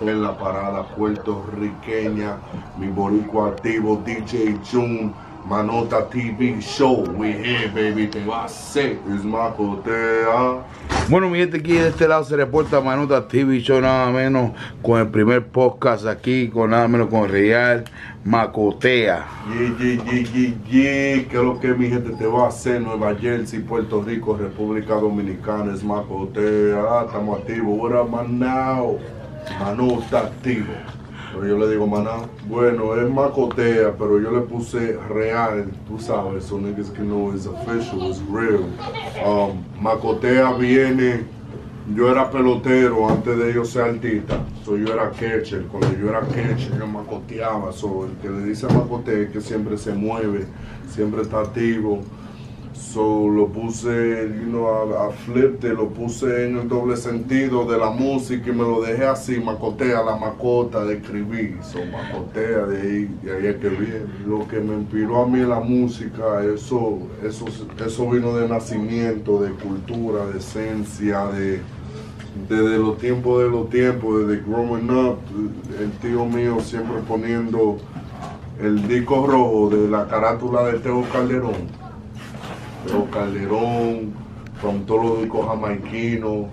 en la parada puertorriqueña, mi boricua activo DJ June, Manota TV Show, we here baby, te va a hacer, es Macotea. Bueno, mi gente, aquí de este lado se reporta Manota TV Show, nada menos con el primer podcast aquí, con nada menos con Real Macotea. ¿Qué es lo que mi gente te va a hacer? Nueva Jersey, Puerto Rico, República Dominicana, es Macotea, estamos activos. What up, Manao? Manota activo. Pero yo le digo Maná. Bueno, es Macotea, pero yo le puse Real, tú sabes, so niggas can know it's official, it's real. Macotea viene, yo era pelotero antes de yo ser artista, so yo era catcher. Cuando yo era catcher yo macoteaba, so el que le dice Macotea es que siempre se mueve, siempre está activo. So lo puse, a flip, lo puse en el doble sentido de la música y me lo dejé así, Macotea, la macota de escribir. So Macotea, de ahí es que viene. Lo que me inspiró a mí la música, eso vino de nacimiento, de cultura, de esencia, desde los tiempos, desde growing up. El tío mío siempre poniendo el disco rojo de la carátula de Tego Calderón. Tego Calderón, con todos los discos jamaiquinos,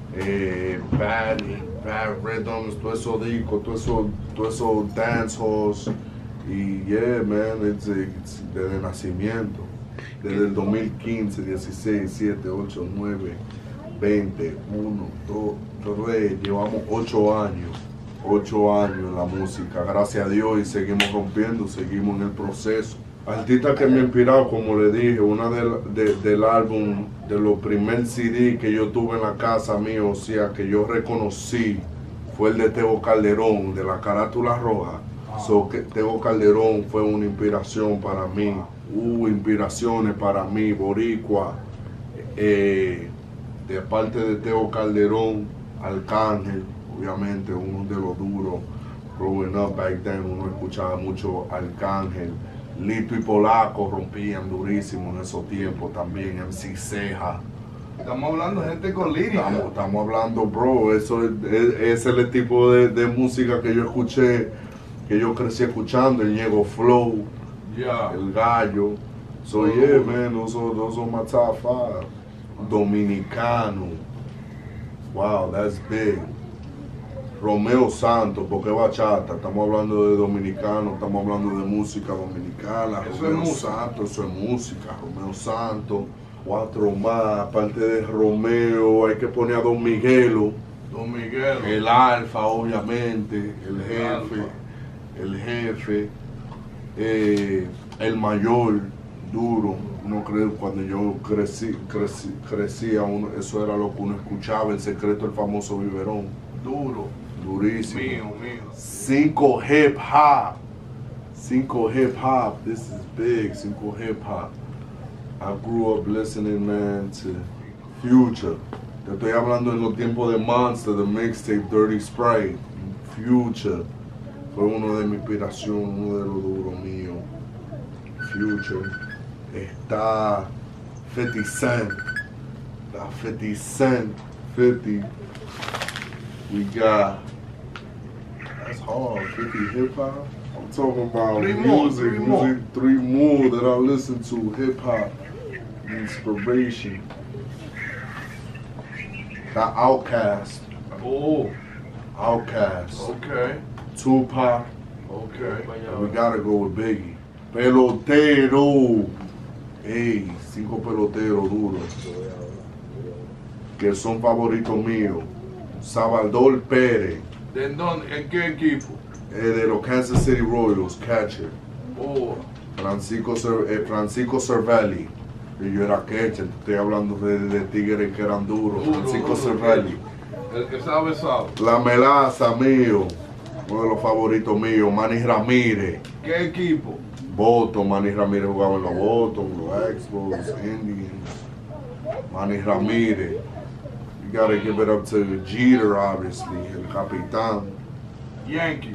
Bad Rhythms, todos esos discos, todos esos dancehalls. Y yeah, man, it's desde nacimiento. Desde el 2015, 16, 7, 8, 9, 20, 1, 2, 3, llevamos 8 años. 8 años en la música, gracias a Dios, y seguimos rompiendo, seguimos en el proceso. Artista que me ha inspirado, como le dije, una del álbum, de los primer CD que yo tuve en la casa mía, o sea, que yo reconocí, fue el de Tego Calderón, de la carátula roja. So, que Tego Calderón fue una inspiración para mí, inspiraciones para mí, boricua, de parte de Tego Calderón, Arcángel, obviamente uno de los duros. Growing up back then, uno escuchaba mucho Arcángel. Lito y Polaco rompían durísimo en esos tiempos también, MC Ceja. Estamos hablando de gente con lírica. Estamos hablando, bro, ese es el tipo de música que yo escuché, que yo crecí escuchando, el Ñego Flow, el Gallo. So yeah, man, those are my top 5. Dominicano. Wow, that's big. Romeo Santos, porque bachata, estamos hablando de dominicano, estamos hablando de música dominicana. Eso Romeo es música. Santos, eso es música. Romeo Santos, 4 más, aparte de Romeo, hay que poner a Don Miguelo. Don Miguel. El Alfa, obviamente, el jefe, el mayor, duro. No creo, cuando yo crecía, eso era lo que uno escuchaba, el secreto del famoso biberón. Duro. Durísimo. Mío. 5 hip hop. This is big. 5 hip hop. I grew up listening, man, to Future. Te estoy hablando en los tiempos de Monster, the mixtape Dirty Sprite. Future fue uno de mi inspiración, uno de los duros míos. Future. Está 50 Cent. Está 50 Cent. 50. We got, that's hard, 50 hip hop. I'm talking about three more that I listen to, hip hop inspiration. Got Outkast. Oh. Outkast. Okay. Tupac. Okay. And we gotta go with Biggie. Pelotero. Ey, 5 peloteros duros que son favoritos míos. Salvador Pérez. ¿De dónde? ¿En qué equipo? De los Kansas City Royals, catcher. Oh. Francisco Cervelli. Y yo era catcher, estoy hablando de tigres que eran duros. Francisco Cervelli. El que sabe, sabe. La Melaza mío, uno de los favoritos míos. Manny Ramírez. ¿Qué equipo? Boston, Manny Ramírez jugaba en los Boston, los Expos, Indians. Manny Ramírez. You gotta give it up to Jeter, obviously, el capitán. Yankee.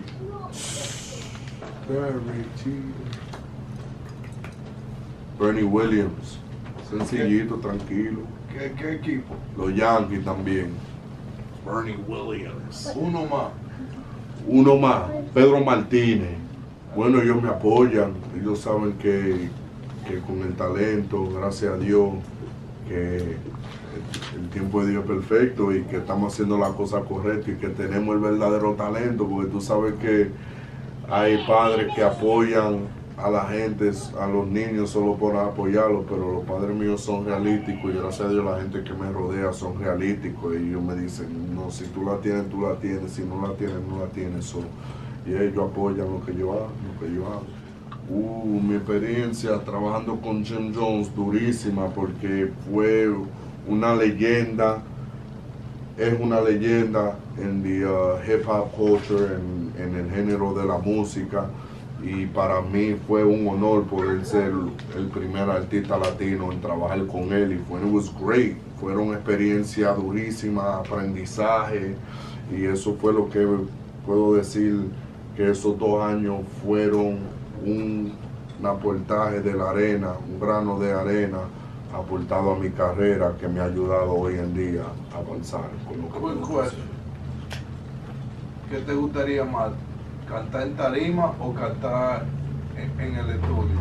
Bernie Williams. Sencillito, tranquilo. ¿Qué equipo? Los Yankees también. Bernie Williams. Uno más. Uno más, Pedro Martínez. Bueno, ellos me apoyan, ellos saben que con el talento, gracias a Dios, que el tiempo de Dios es perfecto y que estamos haciendo la cosa correcta y que tenemos el verdadero talento, porque tú sabes que hay padres que apoyan a la gente, a los niños solo por apoyarlos, pero los padres míos son realísticos y gracias a Dios la gente que me rodea son realísticos y ellos me dicen, no, si tú la tienes, si no la tienes, no la tienes. Y ellos apoyan lo que yo hago, mi experiencia trabajando con Jim Jones durísima porque fue una leyenda, es una leyenda en the hip hop culture, en el género de la música, y para mí fue un honor poder ser el primer artista latino en trabajar con él y it was great, fueron experiencias durísimas, aprendizaje, y eso fue lo que puedo decir que esos 2 años fueron un aportaje de la arena, un grano de arena aportado a mi carrera que me ha ayudado hoy en día a avanzar con lo que Quick question. ¿Qué te gustaría más? ¿Cantar en tarima o cantar en el estudio?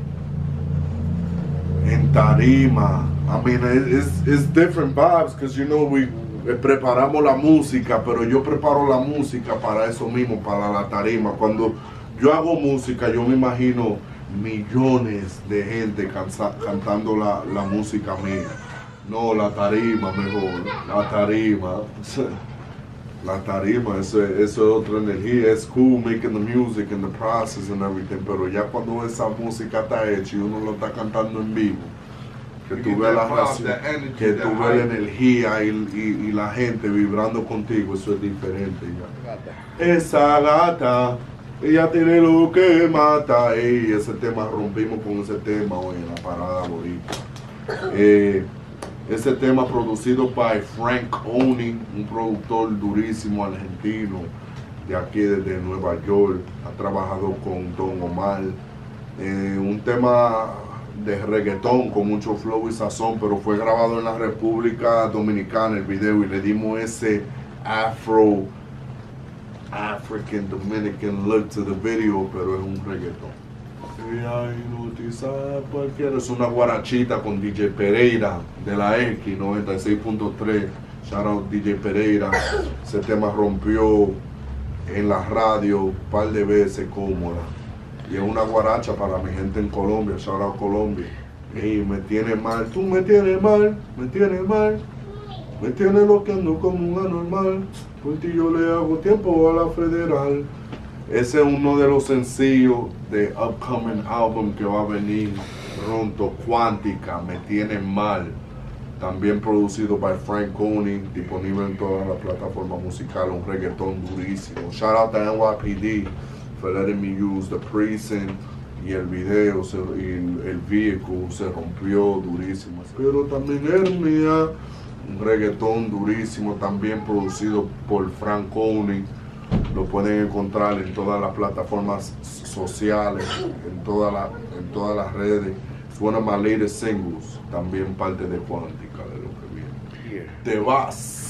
En tarima, I mean, it's different vibes, because you know, preparamos la música, pero yo preparo la música para eso mismo, para la tarima. Cuando yo hago música, yo me imagino millones de gente cantando la música mía. No, la tarima mejor, la tarima. La tarima, eso es otra energía. Es cool making the music and the process and everything, pero ya cuando esa música está hecha y uno lo está cantando en vivo, que tú ves la reacción, que tú ves la energía y la gente vibrando contigo, eso es diferente ya. Esa gata, ella tiene lo que mata. Ey, ese tema, rompimos con ese tema hoy en la parada boricua. Ese tema producido por Frank Owney, un productor durísimo argentino de aquí desde Nueva York. Ha trabajado con Don Omar. Un tema de reggaetón con mucho flow y sazón, pero fue grabado en la República Dominicana el video y le dimos ese African Dominican look to the video, pero es un reggaetón. Es una guarachita con DJ Pereira de la X 96.3. Shout out DJ Pereira. Ese tema rompió en la radio un par de veces cómoda. Y es una guaracha para mi gente en Colombia. Shout out Colombia. Y me tiene mal, tú me tienes mal, me tienes mal. Me tienes loqueando como un anormal. Por ti yo le hago tiempo a la federal. Ese es uno de los sencillos de upcoming album que va a venir pronto, Cuántica, Me Tienen Mal. También producido por Frank Owney, disponible en todas las plataformas musicales, un reggaetón durísimo. Shout out to NYPD for letting me use the precinct y el video, y el vehículo se rompió durísimo. Pero también Hermia, un reggaetón durísimo, también producido por Frank Owney. Lo pueden encontrar en todas las plataformas sociales, en todas las redes. Es one of my latest singles, también parte de Cuántica, de lo que viene. Te va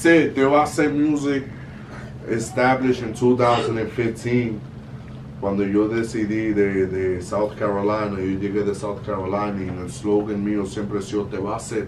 a hacer music established in 2015. Cuando yo decidí de South Carolina, yo llegué de South Carolina y el slogan mío siempre ha sido te va a hacer.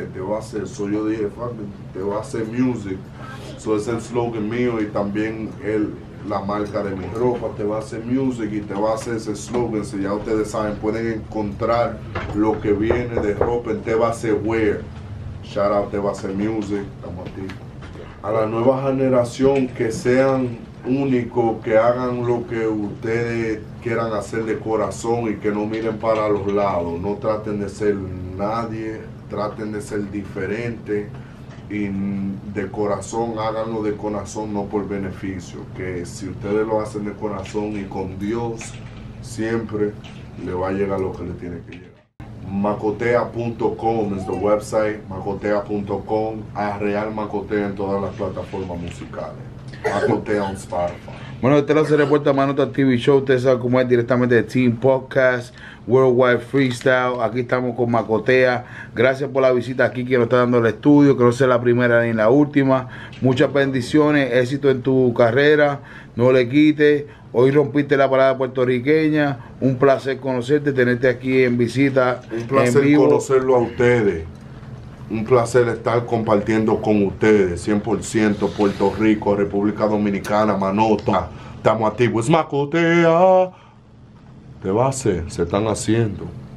So yo dije, fuck it, te va a hacer music. So es el slogan mío y también la marca de mi ropa, te va a hacer music y te va a hacer ese slogan. Si ya ustedes saben, pueden encontrar lo que viene de ropa en Te va a hacer wear. Shout out Te va a hacer music, estamos aquí. A la nueva generación, que sean únicos, que hagan lo que ustedes quieran hacer de corazón y que no miren para los lados. No traten de ser nadie, traten de ser diferentes. Y de corazón, háganlo de corazón, no por beneficio. Que si ustedes lo hacen de corazón y con Dios, siempre le va a llegar lo que le tiene que llegar. Macotea.com es el website, macotea.com, a Real Macotea en todas las plataformas musicales. Macotea on Spotify. Bueno, este lado se reporta Manota TV Show. Ustedes saben cómo es, directamente de Team Podcast, Worldwide Freestyle. Aquí estamos con Macotea. Gracias por la visita aquí que nos está dando el estudio, que no sea la primera ni la última. Muchas bendiciones, éxito en tu carrera, no le quites. Hoy rompiste la parada puertorriqueña. Un placer conocerte, tenerte aquí en visita. Un placer en vivo. conocerlo a ustedes. Un placer estar compartiendo con ustedes. 100% Puerto Rico, República Dominicana, Manota. Estamos activos. Es Macotea. Te va a hacer, se están haciendo.